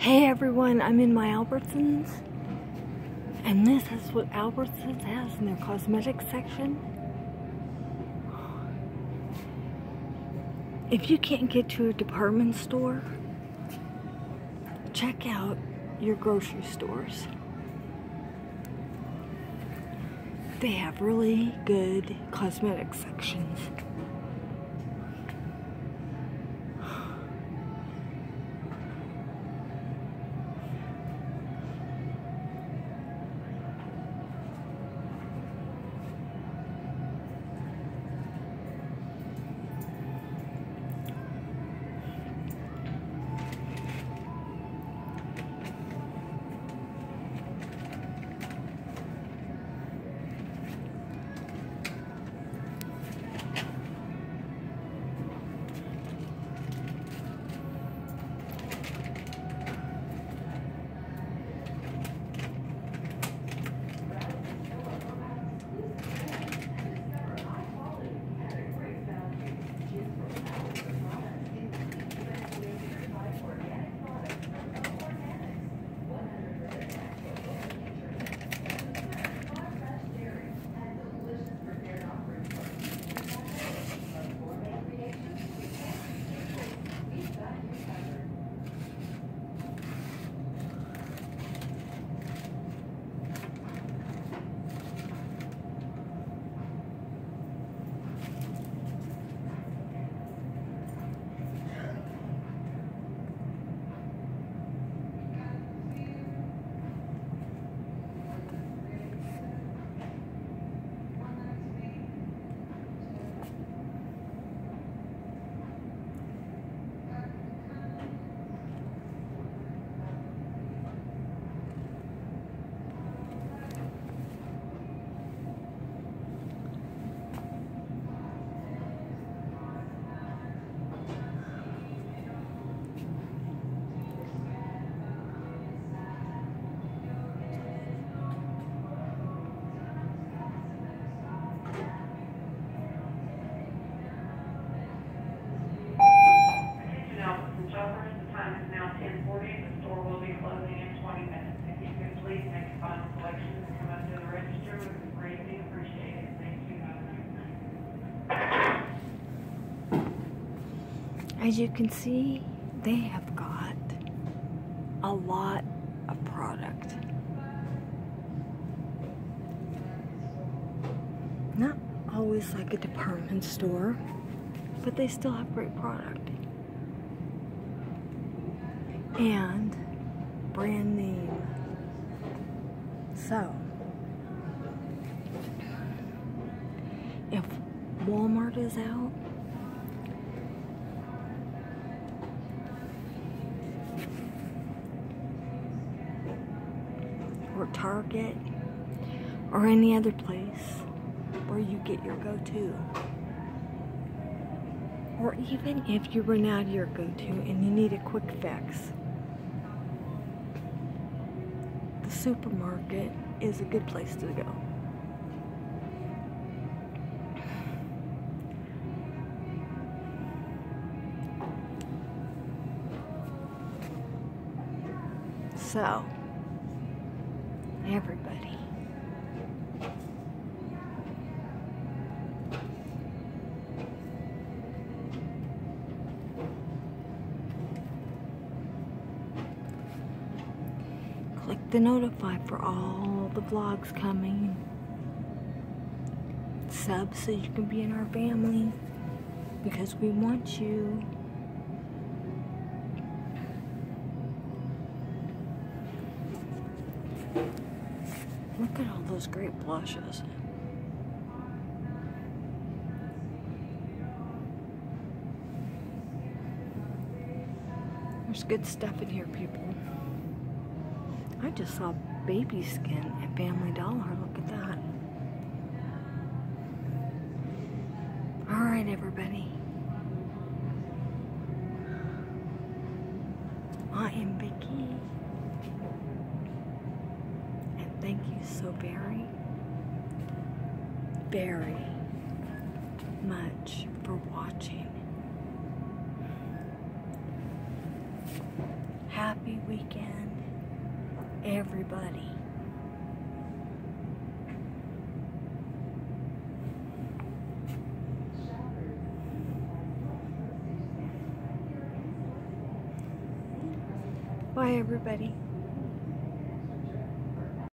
Hey everyone, I'm in my Albertsons, and this is what Albertsons has in their cosmetic section. If you can't get to a department store, check out your grocery stores. They have really good cosmetic sections. The time is now 10:40. The store will be closing in 20 minutes. If you could please make a final selection and come up to the register, we would greatly appreciate it. Thank you. Have a nice night. As you can see, they have got a lot of product. Not always like a department store, but they still have great product. And brand name. So, if Walmart is out, or Target, or any other place where you get your go-to, or even if you run out of your go-to and you need a quick fix, the supermarket is a good place to go. So, everybody, click the notify for all the vlogs coming. Sub so you can be in our family, because we want you. Look at all those great blushes. There's good stuff in here, people. I just saw baby skin at Family Dollar. Look at that. Alright, everybody. I am Vicki. And thank you so very, very much for watching. Happy weekend. everybody. Bye, everybody.